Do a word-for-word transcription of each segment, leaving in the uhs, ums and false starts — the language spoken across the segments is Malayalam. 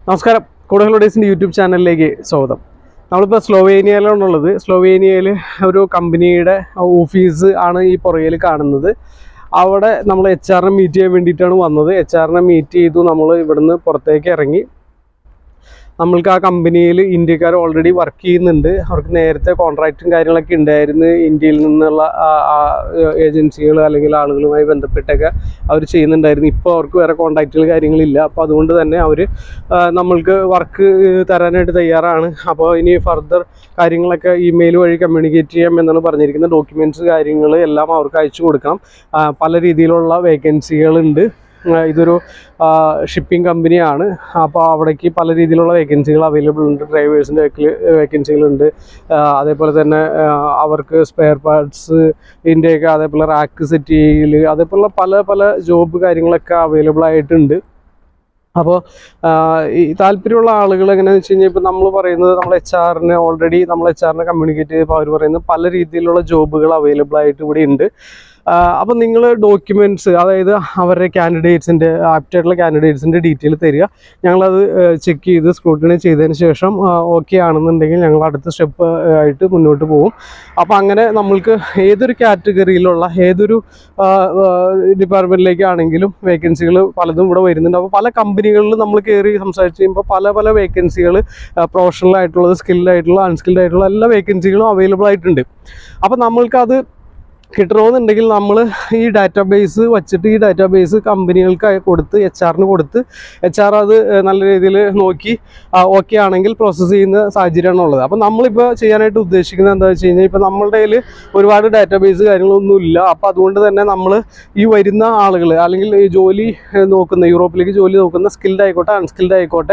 നമസ്കാരം, കോഡ് ഹോളിഡേയ്സിൻ്റെ യൂട്യൂബ് ചാനലിലേക്ക് സ്വാഗതം. നമ്മളിപ്പോൾ സ്ലോവേനിയയിലാണുള്ളത്. സ്ലോവേനിയയിൽ ഒരു കമ്പനിയുടെ ഓഫീസ് ആണ് ഈ പുറകിൽ കാണുന്നത്. അവിടെ നമ്മൾ എച്ച് ആറിനെ മീറ്റ് ചെയ്യാൻ വേണ്ടിയിട്ടാണ് വന്നത്. എച്ച് ആറിനെ മീറ്റ് ചെയ്തു. നമ്മൾ ഇവിടുന്ന് പുറത്തേക്ക് ഇറങ്ങി. നമ്മൾക്ക് ആ കമ്പനിയിൽ ഇന്ത്യക്കാർ ഓൾറെഡി വർക്ക് ചെയ്യുന്നുണ്ട്. അവർക്ക് നേരത്തെ കോൺട്രാക്റ്റും കാര്യങ്ങളൊക്കെ ഉണ്ടായിരുന്നു. ഇന്ത്യയിൽ നിന്നുള്ള ഏജൻസികൾ അല്ലെങ്കിൽ ആളുകളുമായി ബന്ധപ്പെട്ടൊക്കെ അവർ ചെയ്യുന്നുണ്ടായിരുന്നു. ഇപ്പോൾ അവർക്ക് വേറെ കോൺട്രാക്റ്റുകൾ കാര്യങ്ങളില്ല. അപ്പോൾ അതുകൊണ്ട് തന്നെ അവർ നമ്മൾക്ക് വർക്ക് തരാനായിട്ട് തയ്യാറാണ്. അപ്പോൾ ഇനി ഫർദർ കാര്യങ്ങളൊക്കെ ഇമെയിൽ വഴി കമ്മ്യൂണിക്കേറ്റ് ചെയ്യാം എന്നാണ് പറഞ്ഞിരിക്കുന്നത്. ഡോക്യുമെൻറ്റ്സ് കാര്യങ്ങൾ എല്ലാം അവർക്ക് അയച്ചു കൊടുക്കണം. പല രീതിയിലുള്ള വേക്കൻസികളുണ്ട്. ഇതൊരു ഷിപ്പിംഗ് കമ്പനിയാണ്. അപ്പോൾ അവിടേക്ക് പല രീതിയിലുള്ള വേക്കൻസികൾ അവൈലബിൾ ഉണ്ട്. ഡ്രൈവേഴ്സിൻ്റെ വേക്കൻസികളുണ്ട്. അതേപോലെ തന്നെ അവർക്ക് സ്പെയർ പാർട്സ് ഇതിൻ്റെയൊക്കെ, അതേപോലെ റാക്ക് സെറ്റ് ചെയ്യൽ, അതേപോലെ പല പല ജോബ് കാര്യങ്ങളൊക്കെ അവൈലബിൾ ആയിട്ടുണ്ട്. അപ്പോൾ ഈ താല്പര്യമുള്ള ആളുകൾ എങ്ങനെയാണെന്ന് വെച്ച് കഴിഞ്ഞാൽ, ഇപ്പോൾ നമ്മൾ പറയുന്നത് നമ്മൾ എച്ച് ആറിനെ ഓൾറെഡി നമ്മൾ എച്ച് ആറിനെ കമ്മ്യൂണിക്കേറ്റ് ചെയ്തപ്പോൾ അവർ പറയുന്നത് പല രീതിയിലുള്ള ജോബുകൾ അവൈലബിൾ ആയിട്ട് ഇവിടെ ഉണ്ട്. അപ്പോൾ നിങ്ങൾ ഡോക്യുമെൻറ്റ്സ്, അതായത് അവരുടെ കാൻഡിഡേറ്റ്സിൻ്റെ ആപ്റ്റായിട്ടുള്ള കാൻഡിഡേറ്റ്സിൻ്റെ ഡീറ്റെയിൽ തരിക. ഞങ്ങളത് ചെക്ക് ചെയ്ത് സ്ക്രൂട്ടിനി ചെയ്തതിന് ശേഷം ഓക്കെ ആണെന്നുണ്ടെങ്കിൽ ഞങ്ങൾ അടുത്ത സ്റ്റെപ്പ് ആയിട്ട് മുന്നോട്ട് പോകും. അപ്പോൾ അങ്ങനെ നമ്മൾക്ക് ഏതൊരു കാറ്റഗറിയിലുള്ള ഏതൊരു ഡിപ്പാർട്ട്മെൻറ്റിലേക്കാണെങ്കിലും വേക്കൻസികൾ പലതും ഇവിടെ വരുന്നുണ്ട്. അപ്പോൾ പല കമ്പനികളിൽ നമ്മൾ കയറി സംസാരിച്ച് കഴിയുമ്പോൾ പല പല വേക്കൻസികൾ പ്രൊഫഷണൽ ആയിട്ടുള്ളത്, സ്കിൽഡ് ആയിട്ടുള്ള, അൺസ്കിൽഡ് ആയിട്ടുള്ള എല്ലാ വേക്കൻസികളും അവൈലബിൾ ആയിട്ടുണ്ട്. അപ്പോൾ നമ്മൾക്കത് കിട്ടണമെന്നുണ്ടെങ്കിൽ നമ്മൾ ഈ ഡാറ്റാബേസ് വച്ചിട്ട് ഈ ഡാറ്റാബേസ് കമ്പനികൾക്ക് കൊടുത്ത് എച്ച് ആറിന് കൊടുത്ത് എച്ച് ആർ അത് നല്ല രീതിയിൽ നോക്കി ഓക്കെ ആണെങ്കിൽ പ്രോസസ്സ് ചെയ്യുന്ന സാഹചര്യമാണുള്ളത്. അപ്പോൾ നമ്മളിപ്പോൾ ചെയ്യാനായിട്ട് ഉദ്ദേശിക്കുന്നത് എന്താണെന്ന് വെച്ച് കഴിഞ്ഞാൽ, ഇപ്പോൾ നമ്മളുടെ കയ്യിൽ ഒരുപാട് ഡാറ്റാബേസ് കാര്യങ്ങളൊന്നുമില്ല. അപ്പോൾ അതുകൊണ്ട് തന്നെ നമ്മൾ ഈ വരുന്ന ആളുകൾ അല്ലെങ്കിൽ ഈ ജോലി നോക്കുന്ന, യൂറോപ്പിലേക്ക് ജോലി നോക്കുന്ന, സ്കിൽഡ് ആയിക്കോട്ടെ അൺസ്കിൽഡ് ആയിക്കോട്ടെ,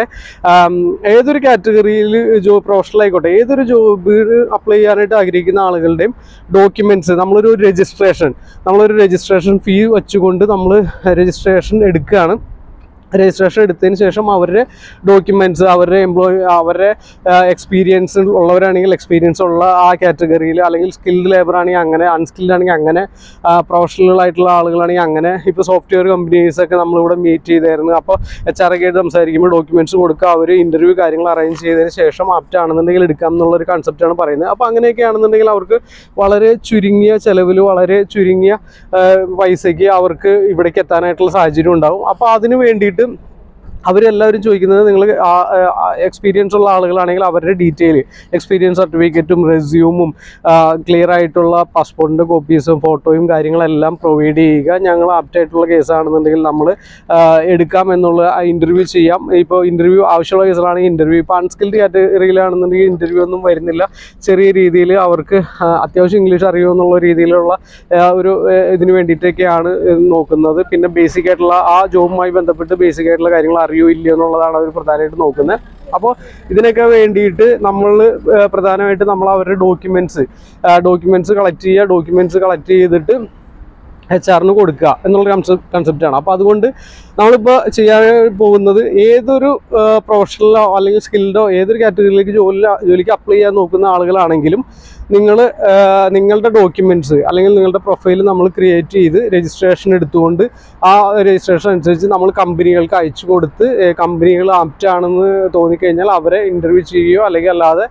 ഏതൊരു കാറ്റഗറിയിൽ ജോ പ്രൊഫഷണൽ ആയിക്കോട്ടെ, ഏതൊരു ജോബ് അപ്ലൈ ചെയ്യാനായിട്ട് ആഗ്രഹിക്കുന്ന ആളുകളുടെയും ഡോക്യുമെൻറ്റ്സ് നമ്മളൊരു രജിസ്ട്രേഷൻ നമ്മളൊരു രജിസ്ട്രേഷൻ ഫീ വെച്ചുകൊണ്ട് നമ്മൾ രജിസ്ട്രേഷൻ എടുക്കുകയാണ്. രജിസ്ട്രേഷൻ എടുത്തതിന് ശേഷം അവരുടെ ഡോക്യുമെൻറ്റ്സ്, അവരുടെ എംപ്ലോയി, അവരുടെ എക്സ്പീരിയൻസ് ഉള്ളവരാണെങ്കിൽ എക്സ്പീരിയൻസ് ഉള്ള ആ കാറ്റഗറിയിൽ, അല്ലെങ്കിൽ സ്കിൽഡ് ലേബർ ആണെങ്കിൽ അങ്ങനെ, അൺസ്കിൽഡ് ആണെങ്കിൽ അങ്ങനെ, പ്രൊഫഷണൽ ആയിട്ടുള്ള ആളുകളാണെങ്കിൽ അങ്ങനെ. ഇപ്പോൾ സോഫ്റ്റ്വെയർ കമ്പനീസൊക്കെ നമ്മളിവിടെ മീറ്റ് ചെയ്തായിരുന്നു. അപ്പോൾ എച്ച് ആർ ഒക്കെ ആയിട്ട് സംസാരിക്കുമ്പോൾ ഡോക്യുമെൻറ്റ്സ് കൊടുക്കുക, അവർ ഇൻ്റർവ്യൂ കാര്യങ്ങൾ അറേഞ്ച് ചെയ്തതിന് ശേഷം ആപ്റ്റ് ആണെന്നുണ്ടെങ്കിൽ എടുക്കാം എന്നുള്ളൊരു കൺസെപ്റ്റാണ് പറയുന്നത്. അപ്പോൾ അങ്ങനെയൊക്കെ ആണെന്നുണ്ടെങ്കിൽ അവർക്ക് വളരെ ചുരുങ്ങിയ ചിലവിൽ, വളരെ ചുരുങ്ങിയ പൈസയ്ക്ക് അവർക്ക് ഇവിടേക്ക് എത്താനായിട്ടുള്ള സാഹചര്യം ഉണ്ടാകും. അപ്പോൾ അതിന് വേണ്ടിയിട്ട് അവരെല്ലാവരും ചോദിക്കുന്നത്, നിങ്ങൾ എക്സ്പീരിയൻസ് ഉള്ള ആളുകളാണെങ്കിൽ അവരുടെ ഡീറ്റെയിൽ, എക്സ്പീരിയൻസ് സർട്ടിഫിക്കറ്റും റെസ്യൂമും ക്ലിയർ ആയിട്ടുള്ള പാസ്പോർട്ടിൻ്റെ കോപ്പീസും ഫോട്ടോയും കാര്യങ്ങളെല്ലാം പ്രൊവൈഡ് ചെയ്യുക. ഞങ്ങൾ ആപ്റ്റായിട്ടുള്ള കേസാണെന്നുണ്ടെങ്കിൽ നമ്മൾ എടുക്കാം എന്നുള്ള ഇൻ്റർവ്യൂ ചെയ്യാം. ഇപ്പോൾ ഇൻ്റർവ്യൂ ആവശ്യമുള്ള കേസുകളാണെങ്കിൽ ഇൻ്റർവ്യൂ, ഇപ്പോൾ അൺസ്കിൽഡ് കാറ്റഗറിയിലാണെന്നുണ്ടെങ്കിൽ ഇൻ്റർവ്യൂ ഒന്നും വരുന്നില്ല. ചെറിയ രീതിയിൽ അവർക്ക് അത്യാവശ്യം ഇംഗ്ലീഷ് അറിയുമെന്നുള്ള രീതിയിലുള്ള ഒരു ഇതിന് വേണ്ടിയിട്ടൊക്കെയാണ് നോക്കുന്നത്. പിന്നെ ബേസിക് ആയിട്ടുള്ള ആ ജോബുമായി ബന്ധപ്പെട്ട് ബേസിക് ആയിട്ടുള്ള കാര്യങ്ങൾ അറിയോ ഇല്ലയോ എന്നുള്ളതാണ് അവർ പ്രധാനമായിട്ട് നോക്കുന്നത്. അപ്പോൾ ഇതിനൊക്കെ വേണ്ടിയിട്ട് നമ്മൾ പ്രധാനമായിട്ട് നമ്മൾ അവരുടെ ഡോക്യുമെൻറ്റ്സ് ഡോക്യുമെൻറ്റ്സ് കളക്ട് ചെയ്യുക. ഡോക്യുമെൻറ്റ്സ് കളക്ട് ചെയ്തിട്ട് എച്ച് ആറിന് കൊടുക്കുക എന്നുള്ള കൺസെപ്റ്റ് കൺസെപ്റ്റാണ് അപ്പോൾ അതുകൊണ്ട് നമ്മളിപ്പോൾ ചെയ്യാൻ പോകുന്നത്, ഏതൊരു പ്രൊഫഷണലോ അല്ലെങ്കിൽ സ്കിൽഡോ ഏതൊരു കാറ്റഗറിയിലേക്ക് ജോലി ജോലിക്ക് അപ്ലൈ ചെയ്യാൻ നോക്കുന്ന ആളുകളാണെങ്കിലും നിങ്ങൾ നിങ്ങളുടെ ഡോക്യുമെൻറ്റ്സ് അല്ലെങ്കിൽ നിങ്ങളുടെ പ്രൊഫൈൽ നമ്മൾ ക്രിയേറ്റ് ചെയ്ത് രജിസ്ട്രേഷൻ എടുത്തുകൊണ്ട് ആ രജിസ്ട്രേഷൻ അനുസരിച്ച് നമ്മൾ കമ്പനികൾക്ക് അയച്ചു കൊടുത്ത് കമ്പനികൾ ആപ്റ്റ് ആണെന്ന് തോന്നിക്കഴിഞ്ഞാൽ അവരെ ഇൻ്റർവ്യൂ ചെയ്യുകയോ അല്ലെങ്കിൽ അല്ലാതെ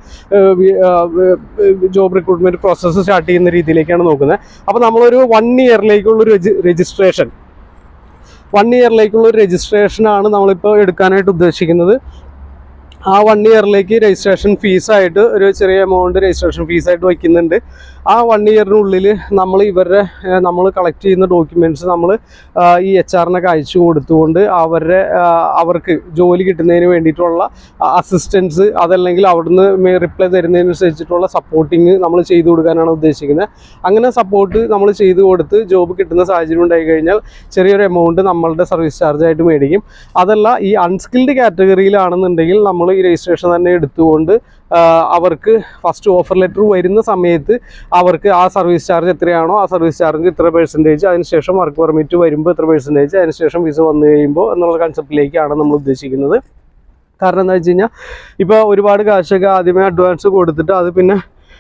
ജോബ് റിക്രൂട്ട്മെൻറ്റ് പ്രോസസ്സ് സ്റ്റാർട്ട് ചെയ്യുന്ന രീതിയിലേക്കാണ് നോക്കുന്നത്. അപ്പോൾ നമ്മളൊരു വൺ ഇയറിലേക്കുള്ളൊരു രജിസ്ട്രേഷൻ വൺ ഇയറിലേക്കുള്ളൊരു രജിസ്ട്രേഷനാണ് നമ്മളിപ്പോൾ എടുക്കാനായിട്ട് ഉദ്ദേശിക്കുന്നത്. ആ വൺ ഇയറിലേക്ക് രജിസ്ട്രേഷൻ ഫീസായിട്ട് ഒരു ചെറിയ എമൗണ്ട് രജിസ്ട്രേഷൻ ഫീസായിട്ട് വയ്ക്കുന്നുണ്ട്. ആ വൺ ഇയറിനുള്ളിൽ നമ്മൾ ഇവരുടെ നമ്മൾ കളക്ട് ചെയ്യുന്ന ഡോക്യുമെൻറ്റ്സ് നമ്മൾ ഈ എച്ച് ആറിനൊക്കെ അയച്ചു കൊടുത്തുകൊണ്ട് അവരുടെ അവർക്ക് ജോലി കിട്ടുന്നതിന് വേണ്ടിയിട്ടുള്ള അസിസ്റ്റൻസ്, അതല്ലെങ്കിൽ അവിടുന്ന് റിപ്ലൈ തരുന്നതിനനുസരിച്ചിട്ടുള്ള സപ്പോർട്ടിങ് നമ്മൾ ചെയ്തു കൊടുക്കാനാണ് ഉദ്ദേശിക്കുന്നത്. അങ്ങനെ സപ്പോർട്ട് നമ്മൾ ചെയ്തു കൊടുത്ത് ജോബ് കിട്ടുന്ന സാഹചര്യം ഉണ്ടായി കഴിഞ്ഞാൽ ചെറിയൊരു എമൗണ്ട് നമ്മളുടെ സർവീസ് ചാർജായിട്ട് മേടിക്കും. അതല്ല ഈ അൺസ്കിൽഡ് കാറ്റഗറിയിലാണെന്നുണ്ടെങ്കിൽ നമ്മൾ ഈ രജിസ്ട്രേഷൻ തന്നെ എടുത്തുകൊണ്ട് അവർക്ക് ഫസ്റ്റ് ഓഫർ ലെറ്റർ വരുന്ന സമയത്ത് അവർക്ക് ആ സർവീസ് ചാർജ് എത്രയാണോ ആ സർവീസ് ചാർജ് ഇത്ര പെർസെൻറ്റേജ്, അതിനുശേഷം വർക്ക് പെർമിറ്റ് വരുമ്പോൾ ഇത്ര പെർസെൻറ്റേജ്, അതിനുശേഷം വിസ വന്നു കഴിയുമ്പോൾ എന്നുള്ള കൺസെപ്റ്റിലേക്കാണ് നമ്മൾ ഉദ്ദേശിക്കുന്നത്. കാരണം എന്താ വെച്ച് കഴിഞ്ഞാൽ, ഇപ്പോൾ ഒരുപാട് കാശൊക്കെ ആദ്യമേ അഡ്വാൻസ് കൊടുത്തിട്ട് അത് പിന്നെ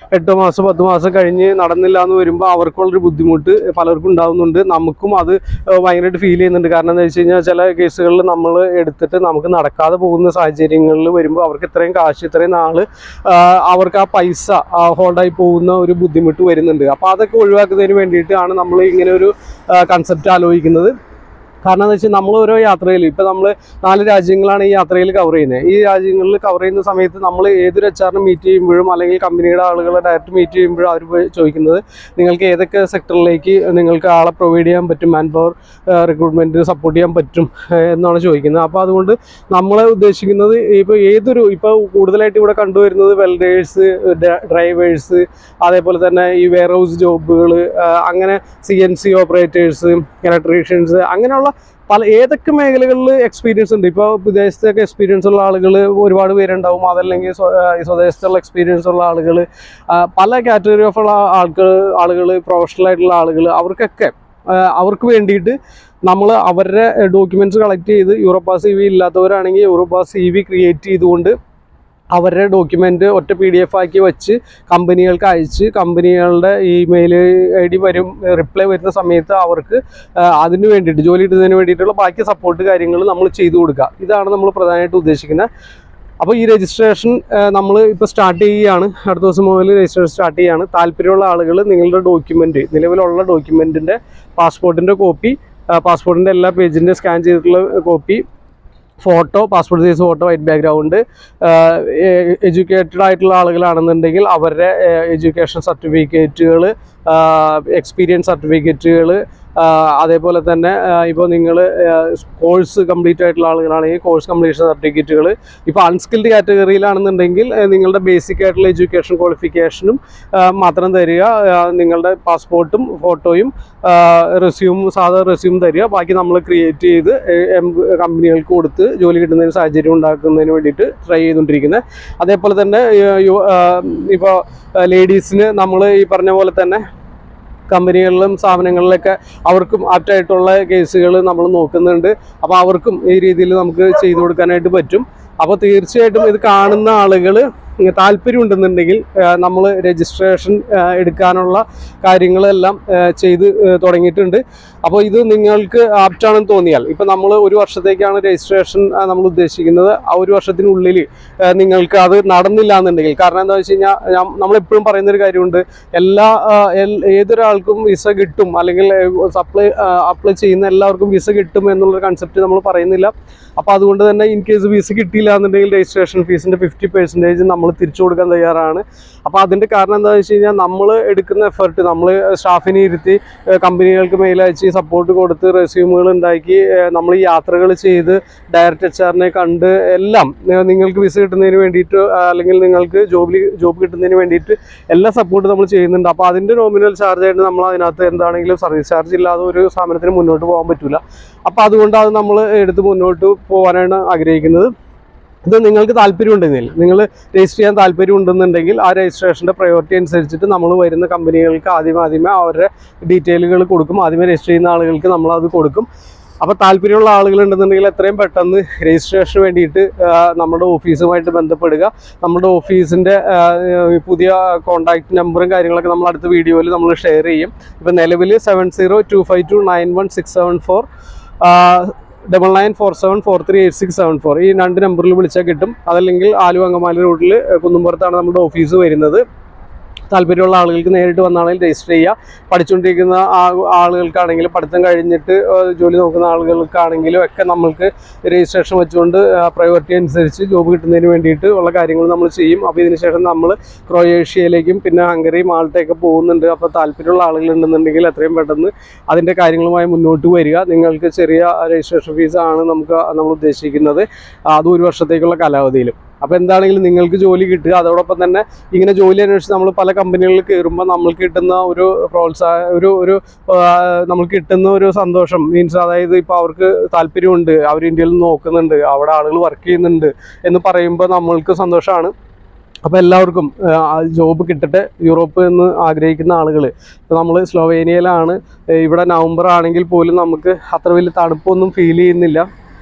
എട്ടോ മാസം പത്ത് മാസം കഴിഞ്ഞ് നടന്നില്ല എന്ന് വരുമ്പോൾ അവർക്കുള്ളൊരു ബുദ്ധിമുട്ട് പലർക്കും ഉണ്ടാകുന്നുണ്ട്. നമുക്കും അത് ഭയങ്കരമായിട്ട് ഫീൽ ചെയ്യുന്നുണ്ട്. കാരണം എന്താ വെച്ച് കഴിഞ്ഞാൽ ചില കേസുകളിൽ നമ്മൾ എടുത്തിട്ട് നമുക്ക് നടക്കാതെ പോകുന്ന സാഹചര്യങ്ങളിൽ വരുമ്പോൾ അവർക്ക് ഇത്രയും കാശ് ഇത്രയും നാൾ അവർക്ക് ആ പൈസ ഹോൾഡായി പോകുന്ന ഒരു ബുദ്ധിമുട്ട് വരുന്നുണ്ട്. അപ്പോൾ അതൊക്കെ ഒഴിവാക്കുന്നതിന് വേണ്ടിയിട്ടാണ് നമ്മൾ ഇങ്ങനെ ഒരു കൺസെപ്റ്റ് ആലോചിക്കുന്നത്. കാരണം എന്താ വെച്ചാൽ നമ്മൾ ഓരോ യാത്രയിൽ ഇപ്പോൾ നമ്മൾ നാല് രാജ്യങ്ങളാണ് ഈ യാത്രയിൽ കവർ ചെയ്യുന്നത്. ഈ രാജ്യങ്ങളിൽ കവർ ചെയ്യുന്ന സമയത്ത് നമ്മൾ ഏതൊരു എച്ച് ആറിനെ മീറ്റ് ചെയ്യുമ്പോഴും അല്ലെങ്കിൽ കമ്പനിയുടെ ആളുകളെ ഡയറക്റ്റ് മീറ്റ് ചെയ്യുമ്പോഴും അവർ ചോദിക്കുന്നത് നിങ്ങൾക്ക് ഏതൊക്കെ സെക്ടറിലേക്ക് നിങ്ങൾക്ക് ആളെ പ്രൊവൈഡ് ചെയ്യാൻ പറ്റും, മാൻ പവർ റിക്രൂട്ട്മെൻറ്റ് സപ്പോർട്ട് ചെയ്യാൻ പറ്റും എന്നാണ് ചോദിക്കുന്നത്. അപ്പോൾ അതുകൊണ്ട് നമ്മളെ ഉദ്ദേശിക്കുന്നത് ഇപ്പോൾ ഏതൊരു ഇപ്പോൾ കൂടുതലായിട്ട് ഇവിടെ കണ്ടുവരുന്നത് വെൽഡേഴ്സ്, ഡ്രൈവേഴ്സ്, അതേപോലെ തന്നെ ഈ വെയർ ഹൗസ് ജോബുകൾ, അങ്ങനെ C N C operators, electricians, അങ്ങനെയുള്ള പല ഏതൊക്കെ മേഖലകളിൽ എക്സ്പീരിയൻസ് ഉണ്ട്. ഇപ്പോൾ വിദേശത്തൊക്കെ എക്സ്പീരിയൻസ് ഉള്ള ആളുകൾ ഒരുപാട് പേരുണ്ടാവും. അതല്ലെങ്കിൽ സ്വദേശത്തുള്ള എക്സ്പീരിയൻസ് ഉള്ള ആളുകൾ, പല കാറ്റഗറി ഓഫ് ഉള്ള ആൾക്കാർ ആളുകൾ പ്രൊഫഷണൽ ആയിട്ടുള്ള ആളുകൾ, അവർക്കൊക്കെ അവർക്ക് വേണ്ടിയിട്ട് നമ്മൾ അവരുടെ ഡോക്യുമെൻറ്റ്സ് കളക്ട് ചെയ്ത് യൂറോപ്പാ സി വി ഇല്ലാത്തവരാണെങ്കിൽ യൂറോപ്പാ സി വി ക്രിയേറ്റ് ചെയ്തുകൊണ്ട് അവരുടെ ഡോക്യുമെൻ്റ് ഒറ്റ പി ഡി എഫ് ആക്കി വെച്ച് കമ്പനികൾക്ക് അയച്ച് കമ്പനികളുടെ ഇമെയിൽ ഐ ഡി വരും, റിപ്ലൈ വരുന്ന സമയത്ത് അവർക്ക് അതിന് വേണ്ടിയിട്ട് ജോലി കിട്ടുന്നതിന് വേണ്ടിയിട്ടുള്ള ബാക്കി സപ്പോർട്ട് കാര്യങ്ങൾ നമ്മൾ ചെയ്തു കൊടുക്കുക. ഇതാണ് നമ്മൾ പ്രധാനമായിട്ട് ഉദ്ദേശിക്കുന്നത്. അപ്പോൾ ഈ രജിസ്ട്രേഷൻ നമ്മൾ ഇപ്പോൾ സ്റ്റാർട്ട് ചെയ്യുകയാണ്. അടുത്ത ദിവസം മുതൽ രജിസ്ട്രേഷൻ സ്റ്റാർട്ട് ചെയ്യുകയാണ്. താല്പര്യമുള്ള ആളുകൾ നിങ്ങളുടെ ഡോക്യുമെൻറ്റ്, നിലവിലുള്ള ഡോക്യുമെൻറ്റിൻ്റെ പാസ്പോർട്ടിൻ്റെ കോപ്പി, പാസ്പോർട്ടിൻ്റെ എല്ലാ പേജിൻ്റെ സ്കാൻ ചെയ്തിട്ടുള്ള copy, photo, passport size photo, white background, educated ആയിട്ടുള്ള ആളുകളാണെന്നുണ്ടെങ്കിൽ അവരുടെ എഡ്യൂക്കേഷൻ സർട്ടിഫിക്കറ്റുകൾ, എക്സ്പീരിയൻസ് സർട്ടിഫിക്കറ്റുകൾ, അതേപോലെ തന്നെ ഇപ്പോൾ നിങ്ങൾ കോഴ്സ് കംപ്ലീറ്റ് ആയിട്ടുള്ള ആളുകളാണെങ്കിൽ കോഴ്സ് കംപ്ലീഷൻ സർട്ടിഫിക്കറ്റുകൾ, ഇപ്പോൾ അൺസ്കിൽഡ് കാറ്റഗറിയിലാണെന്നുണ്ടെങ്കിൽ നിങ്ങളുടെ ബേസിക് ആയിട്ടുള്ള എഡ്യൂക്കേഷൻ ക്വാളിഫിക്കേഷനും മാത്രം തരിക, നിങ്ങളുടെ പാസ്പോർട്ടും ഫോട്ടോയും റെസ്യൂം സാധാ റെസ്യൂം തരിക, ബാക്കി നമ്മൾ ക്രിയേറ്റ് ചെയ്ത് കമ്പനികൾക്ക് കൊടുത്ത് ജോലി കിട്ടുന്നതിന് സാഹചര്യം ഉണ്ടാക്കുന്നതിന് വേണ്ടിയിട്ട് ട്രൈ ചെയ്തുകൊണ്ടിരിക്കുന്നത്. അതേപോലെ തന്നെ ഇപ്പോൾ ലേഡീസിന് നമ്മൾ ഈ പറഞ്ഞ പോലെ തന്നെ കമ്പനികളിലും സ്ഥാപനങ്ങളിലൊക്കെ അവർക്കും ആപ്റ്റായിട്ടുള്ള കേസുകൾ നമ്മൾ നോക്കുന്നുണ്ട്. അപ്പോൾ അവർക്കും ഈ രീതിയിൽ നമുക്ക് ചെയ്തു കൊടുക്കാനായിട്ട് പറ്റും. അപ്പോൾ തീർച്ചയായിട്ടും ഇത് കാണുന്ന ആളുകൾ താല്പര്യം ഉണ്ടെന്നുണ്ടെങ്കിൽ നമ്മൾ രജിസ്ട്രേഷൻ എടുക്കാനുള്ള കാര്യങ്ങളെല്ലാം ചെയ്ത് തുടങ്ങിയിട്ടുണ്ട്. അപ്പോൾ ഇത് നിങ്ങൾക്ക് ആപ്റ്റാണെന്ന് തോന്നിയാൽ, ഇപ്പോൾ നമ്മൾ ഒരു വർഷത്തേക്കാണ് രജിസ്ട്രേഷൻ നമ്മൾ ഉദ്ദേശിക്കുന്നത്. ആ ഒരു വർഷത്തിനുള്ളിൽ നിങ്ങൾക്ക് അത് നടന്നില്ല എന്നുണ്ടെങ്കിൽ, കാരണം എന്താ വെച്ച് കഴിഞ്ഞാൽ നമ്മളെപ്പോഴും പറയുന്നൊരു കാര്യമുണ്ട്, എല്ലാ ഏതൊരാൾക്കും വിസ കിട്ടും അല്ലെങ്കിൽ സപ്ലൈ അപ്ലൈ ചെയ്യുന്ന എല്ലാവർക്കും വിസ കിട്ടും എന്നുള്ളൊരു കൺസെപ്റ്റ് നമ്മൾ പറയുന്നില്ല. അപ്പോൾ അതുകൊണ്ട് തന്നെ ഇൻ കേസ് വിസ കിട്ടിയില്ല എന്നുണ്ടെങ്കിൽ രജിസ്ട്രേഷൻ ഫീസിൻ്റെ ഫിഫ്റ്റി പെർസെൻറ്റേജ് നമ്മൾ തിരിച്ചു കൊടുക്കാൻ തയ്യാറാണ്. അപ്പോൾ അതിൻ്റെ കാരണം എന്താണെന്ന് വെച്ച് കഴിഞ്ഞാൽ നമ്മൾ എടുക്കുന്ന എഫേർട്ട്, നമ്മൾ സ്റ്റാഫിനെ ഇരുത്തി കമ്പനികൾക്ക് മെയിൽ അയച്ച് സപ്പോർട്ട് കൊടുത്ത് റെസ്യൂമുകൾ ഉണ്ടാക്കി നമ്മൾ ഈ യാത്രകൾ ചെയ്ത് ഡയറക്റ്റ് എച്ച് ആറിനെ കണ്ട് എല്ലാം നിങ്ങൾക്ക് വിസ കിട്ടുന്നതിന് വേണ്ടിയിട്ട് അല്ലെങ്കിൽ നിങ്ങൾക്ക് ജോബിൽ ജോബ് കിട്ടുന്നതിന് വേണ്ടിയിട്ട് എല്ലാ സപ്പോർട്ട് നമ്മൾ ചെയ്യുന്നുണ്ട്. അപ്പോൾ അതിൻ്റെ നോമിനൽ ചാർജായിട്ട് നമ്മൾ അതിനകത്ത് എന്താണെങ്കിലും സർവീസ് ചാർജ് ഇല്ലാതെ ഒരു സ്ഥാപനത്തിന് മുന്നോട്ട് പോകാൻ പറ്റില്ല. അപ്പോൾ അതുകൊണ്ട് അത് നമ്മൾ എടുത്ത് മുന്നോട്ട് പോകാനാണ് ആഗ്രഹിക്കുന്നത്. ഇത് നിങ്ങൾക്ക് താല്പര്യം ഉണ്ടെങ്കിൽ, നിങ്ങൾ രജിസ്റ്റർ ചെയ്യാൻ താല്പര്യം ഉണ്ടെന്നുണ്ടെങ്കിൽ ആ രജിസ്ട്രേഷൻ്റെ പ്രയോറിറ്റി അനുസരിച്ചിട്ട് നമ്മൾ വരുന്ന കമ്പനികൾക്ക് ആദ്യം ആദ്യമേ അവരുടെ ഡീറ്റെയിലുകൾ കൊടുക്കും. ആദ്യമേ രജിസ്റ്റർ ചെയ്യുന്ന ആളുകൾക്ക് നമ്മളത് കൊടുക്കും. അപ്പോൾ താല്പര്യമുള്ള ആളുകളുണ്ടെന്നുണ്ടെങ്കിൽ എത്രയും പെട്ടെന്ന് രജിസ്ട്രേഷന് വേണ്ടിയിട്ട് നമ്മുടെ ഓഫീസുമായിട്ട് ബന്ധപ്പെടുക. നമ്മുടെ ഓഫീസിൻ്റെ പുതിയ കോൺടാക്റ്റ് നമ്പറും കാര്യങ്ങളൊക്കെ നമ്മൾ അടുത്ത വീഡിയോയിൽ നമ്മൾ ഷെയർ ചെയ്യും. ഇപ്പോൾ നിലവിൽ seven zero two five two nine one six seven four double nine four seven four three eight six seven four ഈ രണ്ട് നമ്പറിൽ വിളിച്ചാൽ കിട്ടും. അതല്ലെങ്കിൽ ആലുവ അങ്കമാലി റൂട്ടിൽ കുന്നുംപുറത്താണ് നമ്മുടെ ഓഫീസ് വരുന്നത്. താല്പര്യമുള്ള ആളുകൾക്ക് നേരിട്ട് വന്നാണെങ്കിൽ രജിസ്റ്റർ ചെയ്യുക. പഠിച്ചുകൊണ്ടിരിക്കുന്ന ആളുകൾക്കാണെങ്കിലും പഠിത്തം കഴിഞ്ഞിട്ട് ജോലി നോക്കുന്ന ആളുകൾക്കാണെങ്കിലും ഒക്കെ നമ്മൾക്ക് രജിസ്ട്രേഷൻ വെച്ചുകൊണ്ട് പ്രയോറിറ്റി അനുസരിച്ച് ജോബ് കിട്ടുന്നതിന് വേണ്ടിയിട്ട് ഉള്ള കാര്യങ്ങൾ നമ്മൾ ചെയ്യും. അപ്പോൾ ഇതിനുശേഷം നമ്മൾ ക്രൊയേഷ്യയിലേക്കും പിന്നെ ഹംഗറി, മാൾട്ടയൊക്കെ പോകുന്നുണ്ട്. അപ്പോൾ താല്പര്യമുള്ള ആളുകളുണ്ടെന്നുണ്ടെങ്കിൽ എത്രയും പെട്ടെന്ന് അതിൻ്റെ കാര്യങ്ങളുമായി മുന്നോട്ട് വരിക. നിങ്ങൾക്ക് ചെറിയ രജിസ്ട്രേഷൻ ഫീസാണ് നമുക്ക് നമ്മൾ ഉദ്ദേശിക്കുന്നത്, അത് ഒരു വർഷത്തേക്കുള്ള കാലാവധിയിലും. അപ്പോൾ എന്താണെങ്കിലും നിങ്ങൾക്ക് ജോലി കിട്ടുക. അതോടൊപ്പം തന്നെ ഇങ്ങനെ ജോലി അന്വേഷിച്ച് നമ്മൾ പല കമ്പനികളിൽ കയറുമ്പോൾ നമ്മൾക്ക് കിട്ടുന്ന ഒരു പ്രോത്സാഹനം, ഒരു ഒരു നമ്മൾക്ക് കിട്ടുന്ന ഒരു സന്തോഷം മീൻസ്, അതായത് ഇപ്പോൾ അവർക്ക് താല്പര്യമുണ്ട്, അവർ ഇന്ത്യയിൽ നിന്ന് നോക്കുന്നുണ്ട്, അവിടെ ആളുകൾ വർക്ക് ചെയ്യുന്നുണ്ട് എന്ന് പറയുമ്പോൾ നമ്മൾക്ക് സന്തോഷമാണ്. അപ്പോൾ എല്ലാവർക്കും ജോബ് കിട്ടട്ടെ. യൂറോപ്പ് എന്ന് ആഗ്രഹിക്കുന്ന ആളുകൾ, ഇപ്പോൾ നമ്മൾ സ്ലോവേനിയയിലാണ്. ഇവിടെ നവംബർ ആണെങ്കിൽ പോലും നമുക്ക് അത്ര വലിയ തണുപ്പൊന്നും ഫീൽ ചെയ്യുന്നില്ല.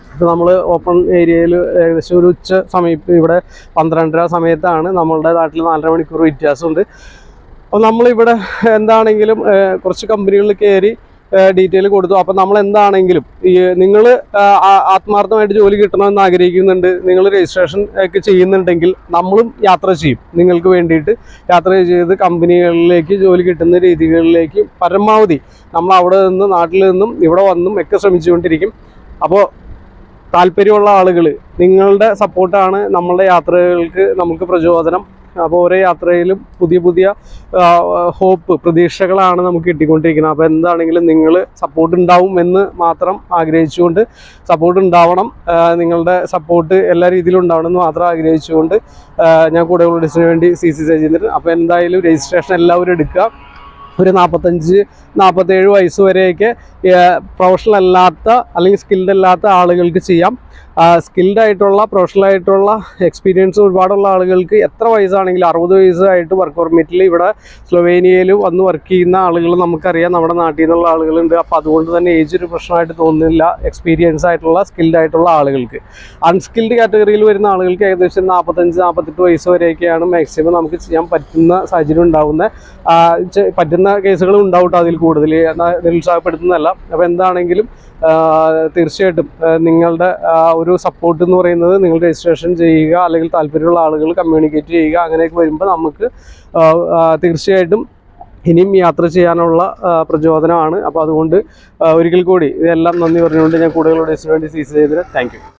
ഇപ്പോൾ നമ്മൾ ഓപ്പൺ ഏരിയയിൽ ഏകദേശം ഒരു ഉച്ച സമയത്ത് ഇവിടെ പന്ത്രണ്ടര സമയത്താണ്, നമ്മളുടെ നാട്ടിൽ നാലര മണിക്കൂർ വ്യത്യാസമുണ്ട്. അപ്പോൾ നമ്മളിവിടെ എന്താണെങ്കിലും കുറച്ച് കമ്പനികളിൽ കയറി ഡീറ്റെയിൽ കൊടുത്തു. അപ്പോൾ നമ്മൾ എന്താണെങ്കിലും ഈ നിങ്ങൾ ആത്മാർത്ഥമായിട്ട് ജോലി കിട്ടണമെന്ന് ആഗ്രഹിക്കുന്നുണ്ട്, നിങ്ങൾ രജിസ്ട്രേഷൻ ഒക്കെ ചെയ്യുന്നുണ്ടെങ്കിൽ നമ്മളും യാത്ര ചെയ്യും. നിങ്ങൾക്ക് വേണ്ടിയിട്ട് യാത്ര ചെയ്ത് കമ്പനികളിലേക്ക് ജോലി കിട്ടുന്ന രീതികളിലേക്ക് പരമാവധി നമ്മൾ അവിടെ നിന്ന് നാട്ടിൽ നിന്നും ഇവിടെ വന്നും ഒക്കെ ശ്രമിച്ചുകൊണ്ടിരിക്കും. അപ്പോൾ താല്പര്യമുള്ള ആളുകൾ, നിങ്ങളുടെ സപ്പോർട്ടാണ് നമ്മളുടെ യാത്രകൾക്ക് നമുക്ക് പ്രചോദനം. അപ്പോൾ ഓരോ യാത്രയിലും പുതിയ പുതിയ ഹോപ്പ്, പ്രതീക്ഷകളാണ് നമുക്ക് കിട്ടിക്കൊണ്ടിരിക്കുന്നത്. അപ്പോൾ എന്താണെങ്കിലും നിങ്ങൾ സപ്പോർട്ട് ഉണ്ടാവും എന്ന് മാത്രം ആഗ്രഹിച്ചുകൊണ്ട്, സപ്പോർട്ട് ഉണ്ടാവണം, നിങ്ങളുടെ സപ്പോർട്ട് എല്ലാ രീതിയിലും ഉണ്ടാവണം എന്ന് മാത്രം ആഗ്രഹിച്ചുകൊണ്ട് ഞാൻ കൂടെ വെൽഡേഴ്സിന് വേണ്ടി സി സി സജീന്ദ്രൻ. അപ്പോൾ എന്തായാലും രജിസ്ട്രേഷൻ എല്ലാവരും എടുക്കുക. ഒരു നാൽപ്പത്തഞ്ച് നാൽപ്പത്തേഴ് വയസ്സ് വരെയൊക്കെ പ്രൊഫഷണൽ അല്ലാത്ത അല്ലെങ്കിൽ സ്കിൽഡ് അല്ലാത്ത ആളുകൾക്ക് ചെയ്യാം. സ്കിൽഡ് ആയിട്ടുള്ള പ്രൊഫഷണൽ ആയിട്ടുള്ള എക്സ്പീരിയൻസ് ഒരുപാടുള്ള ആളുകൾക്ക് എത്ര വയസ്സാണെങ്കിലും, അറുപത് വയസ്സായിട്ട് വർക്ക് പെർമിറ്റിൽ ഇവിടെ സ്ലൊവേനിയയിൽ വന്ന് വർക്ക് ചെയ്യുന്ന ആളുകൾ നമുക്കറിയാം, നമ്മുടെ നാട്ടിൽ നിന്നുള്ള ആളുകളുണ്ട്. അപ്പോൾ അതുകൊണ്ട് തന്നെ ഏജ് ഒരു പ്രശ്നമായിട്ട് തോന്നുന്നില്ല എക്സ്പീരിയൻസ് ആയിട്ടുള്ള സ്കിൽഡ് ആയിട്ടുള്ള ആളുകൾക്ക്. അൺസ്കിൽഡ് കാറ്റഗറിയിൽ വരുന്ന ആളുകൾക്ക് ഏകദേശം നാൽപ്പത്തഞ്ച് നാൽപ്പത്തെട്ട് വയസ്സ് വരെയൊക്കെയാണ് മാക്സിമം നമുക്ക് ചെയ്യാൻ പറ്റുന്ന സാഹചര്യം ഉണ്ടാകുന്ന പറ്റുന്ന കേസുകളും ഉണ്ടാവും. അതിൽ കൂടുതൽ നിരുത്സാഹപ്പെടുത്തുന്നതല്ല. അപ്പോൾ എന്താണെങ്കിലും തീർച്ചയായിട്ടും നിങ്ങളുടെ ഒരു സപ്പോർട്ട് എന്ന് പറയുന്നത് നിങ്ങൾ രജിസ്ട്രേഷൻ ചെയ്യുക, അല്ലെങ്കിൽ താല്പര്യമുള്ള ആളുകൾ കമ്മ്യൂണിക്കേറ്റ് ചെയ്യുക. അങ്ങനെയൊക്കെ വരുമ്പോൾ നമുക്ക് തീർച്ചയായിട്ടും ഇനിയും യാത്ര ചെയ്യാനുള്ള പ്രചോദനമാണ്. അപ്പോൾ അതുകൊണ്ട് ഒരിക്കൽ കൂടി ഇതെല്ലാം നന്ദി പറഞ്ഞുകൊണ്ട് ഞാൻ കൂടുതൽ വെൽഡേഴ്സിന് വേണ്ടി സി സി ചെയ്തത്. Thank U.